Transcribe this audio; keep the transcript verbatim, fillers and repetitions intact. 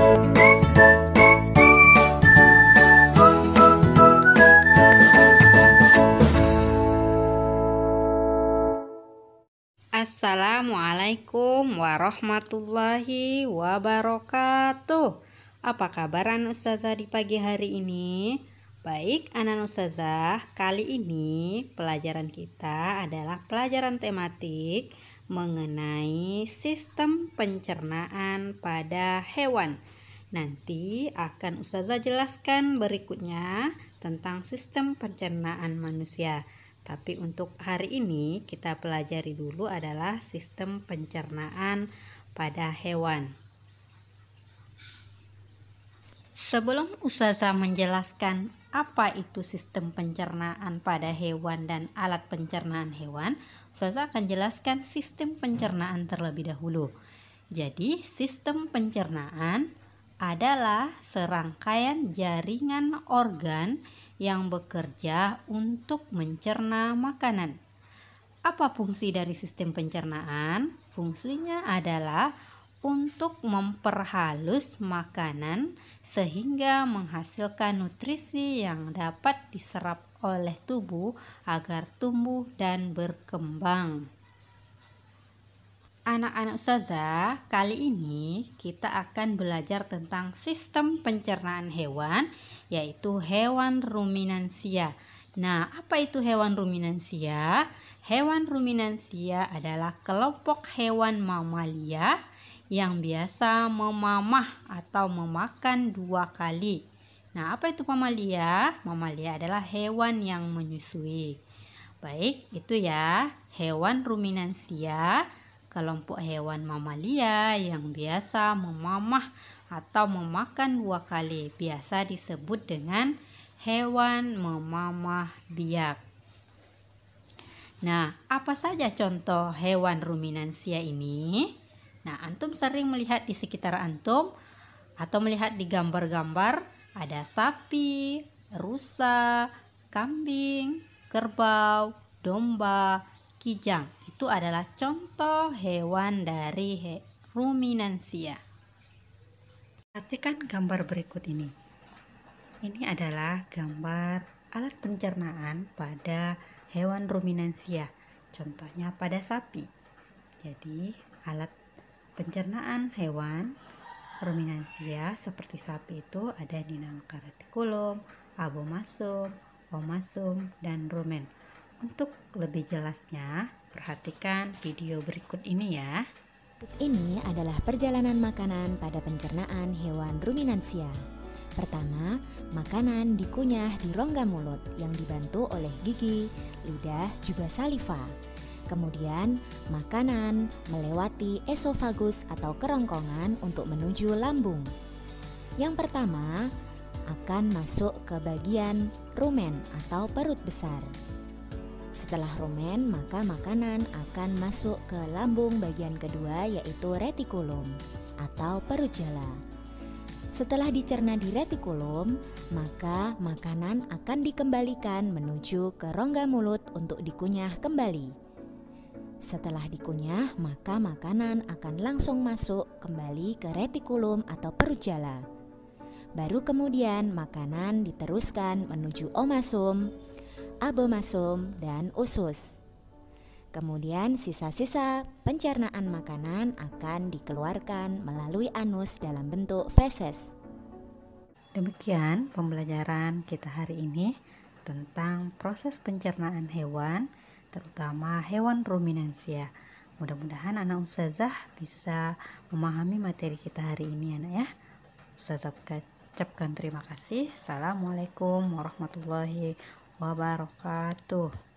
Assalamualaikum warahmatullahi wabarakatuh. Apa kabar anak ustazah di pagi hari ini? Baik anak ustazah, kali ini pelajaran kita adalah pelajaran tematik mengenai sistem pencernaan pada hewan. Nanti akan ustazah jelaskan berikutnya tentang sistem pencernaan manusia. Tapi untuk hari ini kita pelajari dulu adalah sistem pencernaan pada hewan. Sebelum ustazah menjelaskan apa itu sistem pencernaan pada hewan dan alat pencernaan hewan, ustazah akan jelaskan sistem pencernaan terlebih dahulu. Jadi, sistem pencernaan adalah serangkaian jaringan organ yang bekerja untuk mencerna makanan. Apa fungsi dari sistem pencernaan? Fungsinya adalah untuk memperhalus makanan sehingga menghasilkan nutrisi yang dapat diserap oleh tubuh agar tumbuh dan berkembang. Anak-anak ustazah, kali ini kita akan belajar tentang sistem pencernaan hewan, yaitu hewan ruminansia. Nah, apa itu hewan ruminansia? Hewan ruminansia adalah kelompok hewan mamalia yang biasa memamah atau memakan dua kali. Nah, apa itu mamalia? Mamalia adalah hewan yang menyusui. Baik, itu ya, hewan ruminansia, kelompok hewan mamalia yang biasa memamah atau memakan dua kali, biasa disebut dengan hewan memamah biak. Nah, apa saja contoh hewan ruminansia ini? Nah, antum sering melihat di sekitar antum atau melihat di gambar-gambar ada sapi, rusa, kambing, kerbau, domba, kijang. Itu adalah contoh hewan dari he ruminansia. Perhatikan gambar berikut ini. Ini adalah gambar alat pencernaan pada hewan ruminansia. Contohnya pada sapi. Jadi, alat pencernaan hewan ruminansia seperti sapi itu ada dinamakan retikulum, abomasum, omasum, dan rumen. Untuk lebih jelasnya, perhatikan video berikut ini ya. Ini adalah perjalanan makanan pada pencernaan hewan ruminansia. Pertama, makanan dikunyah di rongga mulut yang dibantu oleh gigi, lidah, juga saliva. Kemudian, makanan melewati esofagus atau kerongkongan untuk menuju lambung. Yang pertama, akan masuk ke bagian rumen atau perut besar. Setelah rumen, maka makanan akan masuk ke lambung bagian kedua, yaitu retikulum atau perut jala. Setelah dicerna di retikulum, maka makanan akan dikembalikan menuju ke rongga mulut untuk dikunyah kembali. Setelah dikunyah, maka makanan akan langsung masuk kembali ke retikulum atau perut jala. Baru kemudian makanan diteruskan menuju omasum, abomasum, dan usus. Kemudian sisa-sisa pencernaan makanan akan dikeluarkan melalui anus dalam bentuk feses. Demikian pembelajaran kita hari ini tentang proses pencernaan hewan, terutama hewan ruminansia. Mudah-mudahan anak ustazah bisa memahami materi kita hari ini anak ya. Ustazah ucapkan terima kasih. Assalamualaikum warahmatullahi wabarakatuh.